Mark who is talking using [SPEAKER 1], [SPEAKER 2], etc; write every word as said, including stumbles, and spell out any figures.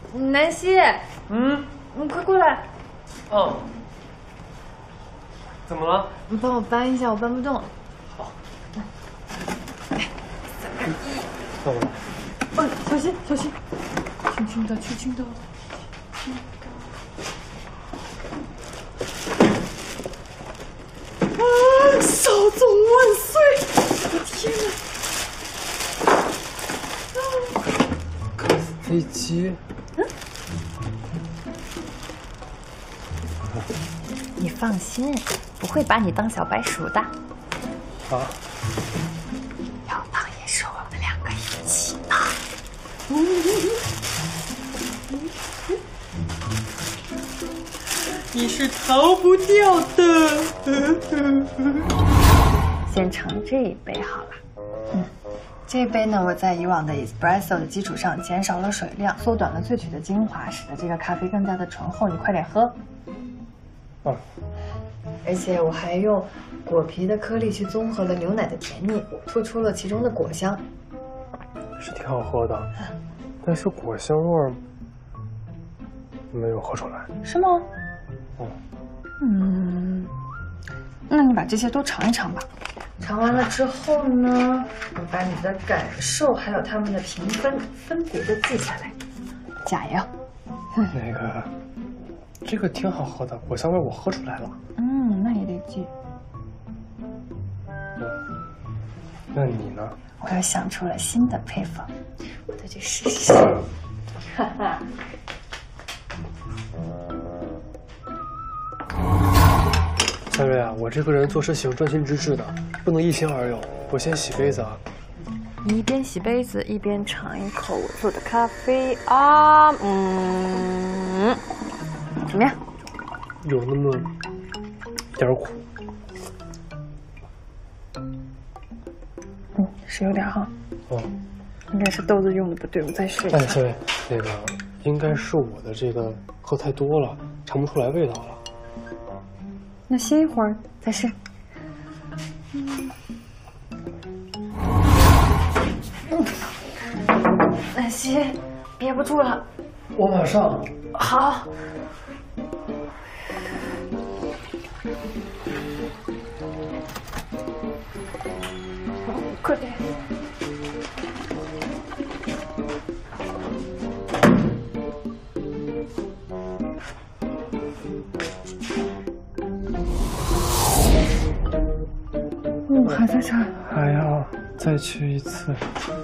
[SPEAKER 1] 南希，
[SPEAKER 2] 嗯，
[SPEAKER 1] 你快过来。
[SPEAKER 2] 哦。怎么了？
[SPEAKER 1] 你帮我搬一下，我搬不动。
[SPEAKER 2] 好。
[SPEAKER 1] 来，三二一。
[SPEAKER 2] 怎么了？
[SPEAKER 1] 哦，小心，小心，轻轻的，轻轻的。轻轻的。啊！少总万岁！我的天哪！
[SPEAKER 2] 开飞机。嗯。
[SPEAKER 1] 你放心，不会把你当小白鼠的。
[SPEAKER 2] 啊。
[SPEAKER 1] 要当也是我们两个一起的。
[SPEAKER 2] 你是逃不掉的。
[SPEAKER 1] 先尝这一杯好了。嗯，这杯呢，我在以往的 espresso 的基础上减少了水量，缩短了萃取的精华，使得这个咖啡更加的醇厚。你快点喝。
[SPEAKER 2] 哦。
[SPEAKER 1] 而且我还用果皮的颗粒去综合了牛奶的甜腻，突出了其中的果香。
[SPEAKER 2] 是挺好喝的，但是果香味儿没有喝出来。
[SPEAKER 1] 是吗？
[SPEAKER 2] 哦。
[SPEAKER 1] 嗯，那你把这些都尝一尝吧。尝完了之后呢，我把你的感受还有他们的评分分别的记下来。加油！
[SPEAKER 2] 那个，这个挺好喝的，果香味我喝出来了。
[SPEAKER 1] 嗯，那也得记。
[SPEAKER 2] 嗯，那你呢？
[SPEAKER 1] 我又想出了新的配方，我得去试试。哈哈。
[SPEAKER 2] 夏瑞啊，我这个人做事喜欢专心致志的，不能一心二用。我先洗杯子啊。
[SPEAKER 1] 你一边洗杯子一边尝一口我做的咖啡啊，嗯，怎么样？
[SPEAKER 2] 有那么点苦。
[SPEAKER 1] 嗯，是有点哈。
[SPEAKER 2] 哦。
[SPEAKER 1] 应该是豆子用的不对，我再试一下。
[SPEAKER 2] 哎，夏瑞，那个应该是我的这个喝太多了，尝不出来味道了。
[SPEAKER 1] 那歇一会儿再试。嗯，南希，憋不住了，
[SPEAKER 2] 我马上。
[SPEAKER 1] 好。快点。还在这儿，
[SPEAKER 2] 还要再去一次。